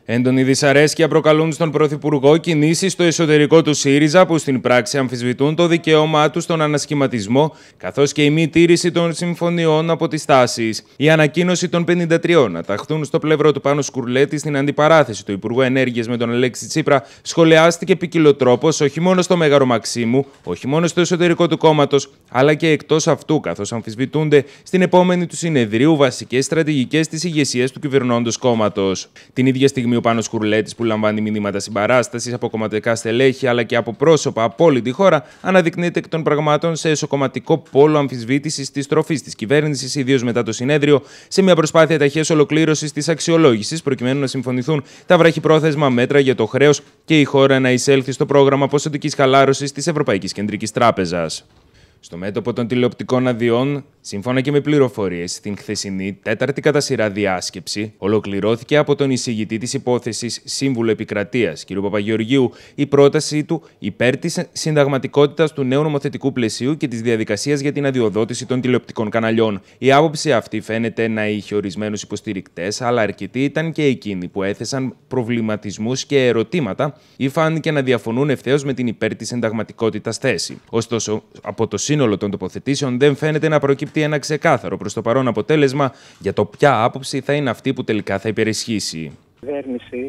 Έντονη δυσαρέσκεια προκαλούν στον Πρωθυπουργό κινήσεις στο εσωτερικό του ΣΥΡΙΖΑ, που στην πράξη αμφισβητούν το δικαίωμά του στον ανασχηματισμό, καθώς και η μη τήρηση των συμφωνιών από τις τάσεις. Η ανακοίνωση των 53 να ταχθούν στο πλευρό του Πάνου Σκουρλέτη στην αντιπαράθεση του Υπουργού Ενέργειας με τον Αλέξη Τσίπρα σχολιάστηκε ποικιλοτρόπως όχι μόνο στο Μέγαρο Μαξίμου, όχι μόνο στο εσωτερικό του κόμματος, αλλά και εκτός αυτού, καθώς αμφισβητούνται στην επόμενη του συνεδρίου βασικές στρατηγικές της ηγεσίας του κυβερνώντος κόμματος. Την ίδια στιγμή, ο Πάνος Σκουρλέτης, που λαμβάνει μηνύματα συμπαράστασης από κομματικά στελέχη αλλά και από πρόσωπα από όλη τη χώρα, αναδεικνύεται εκ των πραγμάτων σε εσωκομματικό πόλο αμφισβήτησης της τροφής της κυβέρνησης, ιδίως μετά το συνέδριο, σε μια προσπάθεια ταχείας ολοκλήρωσης της αξιολόγησης, προκειμένου να συμφωνηθούν τα βραχυπρόθεσμα μέτρα για το χρέος και η χώρα να εισέλθει στο πρόγραμμα ποσοτικής χαλάρωσης της Ευρωπαϊκής Κεντρικής Τράπεζας. Στο μέτωπο των τηλεοπτικών αδειών, σύμφωνα και με πληροφορίες, στην χθεσινή τέταρτη κατά σειρά διάσκεψη, ολοκληρώθηκε από τον εισηγητή της υπόθεσης Σύμβουλο Επικρατείας, κ. Παπαγεωργίου, η πρότασή του υπέρ της συνταγματικότητας του νέου νομοθετικού πλαισίου και της διαδικασίας για την αδειοδότηση των τηλεοπτικών καναλιών. Η άποψη αυτή φαίνεται να είχε ορισμένους υποστηρικτές, αλλά αρκετοί ήταν και εκείνοι που έθεσαν προβληματισμούς και ερωτήματα ή φάνηκε να διαφωνούν ευθέως με την υπέρ της συνταγματικότητας θέση. Ωστόσο, από το σύνολο των τοποθετήσεων δεν φαίνεται να προκύπτει ένα ξεκάθαρο προς το παρόν αποτέλεσμα για το ποια άποψη θα είναι αυτή που τελικά θα υπερισχύσει. Η κυβέρνηση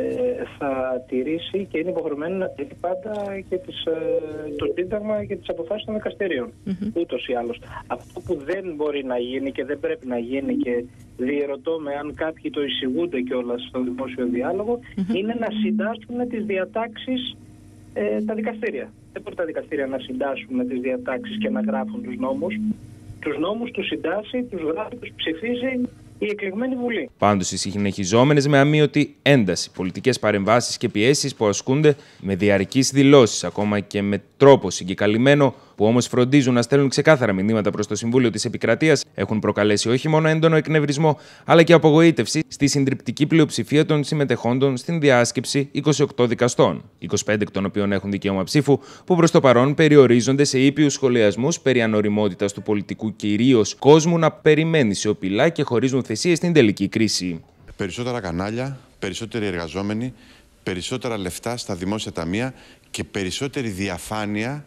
θα τηρήσει και είναι υποχρεωμένη να τηρεί πάντα και το Σύνταγμα και τις αποφάσεις των δικαστηρίων. Ούτως ή άλλως. Αυτό που δεν μπορεί να γίνει και δεν πρέπει να γίνει, και διερωτώ με αν κάποιοι το εισηγούνται κιόλας στο δημόσιο διάλογο, είναι να συντάσσουν τις διατάξεις τα δικαστήρια. Δεν μπορεί τα δικαστήρια να συντάσσουν τις διατάξεις και να γράφουν τους νόμους. Τους νόμους τους συντάσσει, τους γράφει, τους ψηφίζει η εκλεγμένη Βουλή. Πάντως, οι συνεχιζόμενες με αμείωτη ένταση πολιτικές παρεμβάσεις και πιέσεις που ασκούνται με διαρκείς δηλώσεις, ακόμα και με τρόπο συγκεκαλυμμένο, που όμως φροντίζουν να στέλνουν ξεκάθαρα μηνύματα προς το Συμβούλιο της Επικρατείας, έχουν προκαλέσει όχι μόνο έντονο εκνευρισμό, αλλά και απογοήτευση στη συντριπτική πλειοψηφία των συμμετεχόντων στην διάσκεψη 28 δικαστών, 25 εκ των οποίων έχουν δικαίωμα ψήφου, που προς το παρόν περιορίζονται σε ήπιους σχολιασμούς περί ανοριμότητας του πολιτικού κυρίως κόσμου να περιμένει σιωπηλά και χωρίζουν θυσίες στην τελική κρίση. Περισσότερα κανάλια, περισσότεροι εργαζόμενοι, περισσότερα λεφτά στα δημόσια ταμεία και περισσότερη διαφάνεια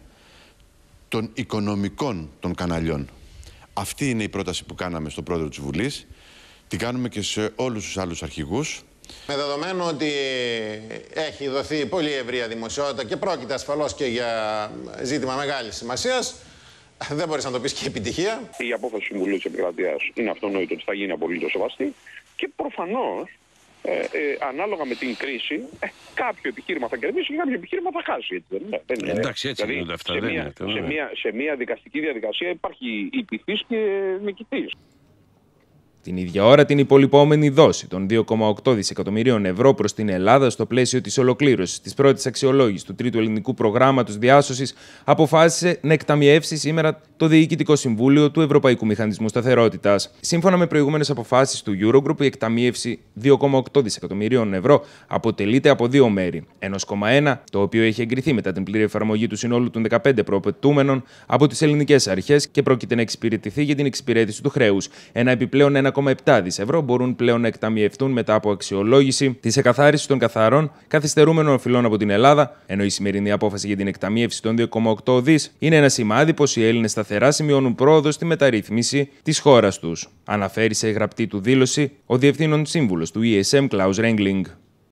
των οικονομικών των καναλιών. Αυτή είναι η πρόταση που κάναμε στον πρόεδρο της Βουλής. Την κάνουμε και σε όλους τους άλλους αρχηγούς. Με δεδομένο ότι έχει δοθεί πολύ ευρεία δημοσιότητα και πρόκειται ασφαλώς και για ζήτημα μεγάλης σημασίας, δεν μπορείς να το πεις και επιτυχία. Η απόφαση του Συμβουλίου της Επικρατείας είναι αυτονόητο ότι θα γίνει απολύτως σεβαστή και προφανώς ανάλογα με την κρίση, κάποιο επιχείρημα θα κερδίσει και κάποιο επιχείρημα θα χάσει. Έτσι, δεν είναι. Εντάξει, έτσι δηλαδή, είναι αυτά. Σε μια δικαστική διαδικασία υπάρχει ηττητής και νικητής. Την ίδια ώρα, την υπολοιπόμενη δόση των 2,8 δισεκατομμυρίων ευρώ προς την Ελλάδα στο πλαίσιο της ολοκλήρωσης της πρώτης αξιολόγησης του Τρίτου Ελληνικού Προγράμματος Διάσωσης αποφάσισε να εκταμιεύσει σήμερα το Διοικητικό Συμβούλιο του Ευρωπαϊκού Μηχανισμού Σταθερότητας. Σύμφωνα με προηγούμενες αποφάσεις του Eurogroup, η εκταμίευση 2,8 δισεκατομμυρίων ευρώ αποτελείται από δύο μέρη. 1,1, το οποίο έχει εγκριθεί μετά την πλήρη εφαρμογή του συνόλου των 15 προαπαιτούμενων από τις ελληνικές αρχές και πρόκειται να εξυπηρετηθεί για την εξυπηρέτηση του χρέους. Ένα επιπλέον 1,7 δις ευρώ μπορούν πλέον να εκταμιευτούν μετά από αξιολόγηση της εκαθάρισης των καθαρών καθυστερούμενων οφειλών από την Ελλάδα, ενώ η σημερινή απόφαση για την εκταμίευση των 2,8 δις είναι ένα σημάδι πως οι Έλληνες σταθερά σημειώνουν πρόοδο στη μεταρρύθμιση της χώρας τους. Αναφέρει σε γραπτή του δήλωση ο Διευθύνων Σύμβουλος του ESM, Klaus Regling.